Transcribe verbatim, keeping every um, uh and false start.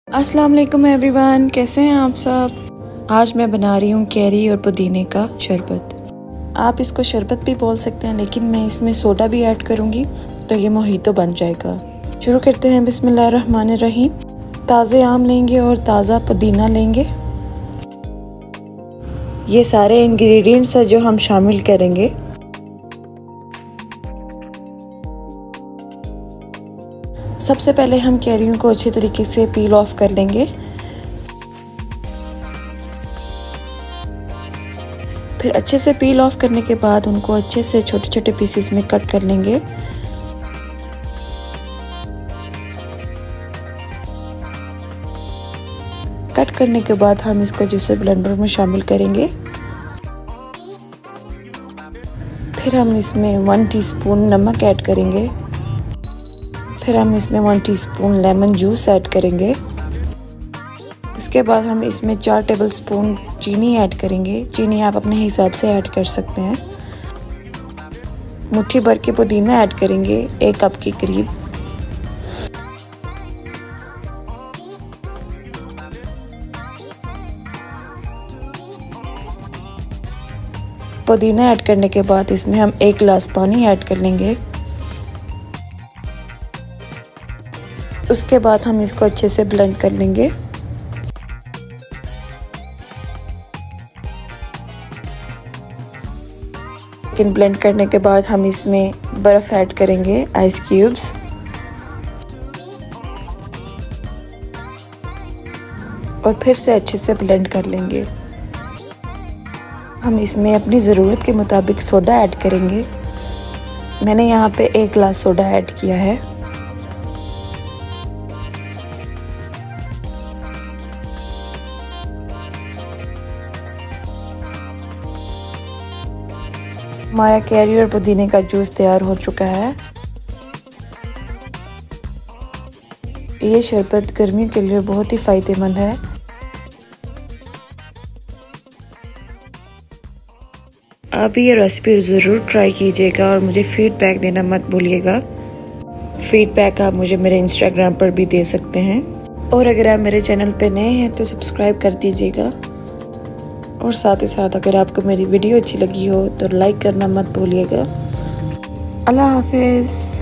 अस्सलाम वालेकुम एवरीवन, कैसे हैं आप सब। आज मैं बना रही हूँ कैरी और पुदीने का शरबत। आप इसको शरबत भी बोल सकते हैं, लेकिन मैं इसमें सोडा भी ऐड करूँगी तो ये मोहितो बन जाएगा। शुरू करते हैं। बिस्मिल्लाहिर्रहमानिर्रहीम। ताज़े आम लेंगे और ताज़ा पुदीना लेंगे। ये सारे इंग्रेडिएंट्स हैं जो हम शामिल करेंगे। सबसे पहले हम कैरियों को अच्छे तरीके से पील ऑफ कर लेंगे। फिर अच्छे से पील ऑफ करने के बाद उनको अच्छे से छोटे छोटे पीसेस में कट कर लेंगे। कट करने के बाद हम इसको जूसर ब्लेंडर में शामिल करेंगे। फिर हम इसमें वन टीस्पून नमक ऐड करेंगे। फिर हम इसमें one teaspoon lemon juice add करेंगे। उसके बाद हम इसमें चार टेबलस्पून चीनी ऐड करेंगे। चीनी आप अपने हिसाब से ऐड कर सकते हैं। मुट्ठी भर के पुदीना ऐड करेंगे, एक कप के करीब। पुदीना ऐड करने के बाद इसमें हम एक गिलास पानी ऐड कर लेंगे। उसके बाद हम इसको अच्छे से ब्लेंड कर लेंगे। लेकिन ब्लेंड करने के बाद हम इसमें बर्फ़ ऐड करेंगे, आइस क्यूब्स। और फिर से अच्छे से ब्लेंड कर लेंगे। हम इसमें अपनी ज़रूरत के मुताबिक सोडा ऐड करेंगे। मैंने यहाँ पे एक गिलास सोडा ऐड किया है। हमारा कैरी और पुदीने का जूस तैयार हो चुका है। ये शरबत गर्मियों के लिए बहुत ही फ़ायदेमंद है। आप ये रेसिपी ज़रूर ट्राई कीजिएगा और मुझे फीडबैक देना मत भूलिएगा। फीडबैक आप मुझे मेरे इंस्टाग्राम पर भी दे सकते हैं। और अगर आप मेरे चैनल पर नए हैं तो सब्सक्राइब कर दीजिएगा। और साथ ही साथ अगर आपको मेरी वीडियो अच्छी लगी हो तो लाइक करना मत भूलिएगा। अल्लाह हाफिज़।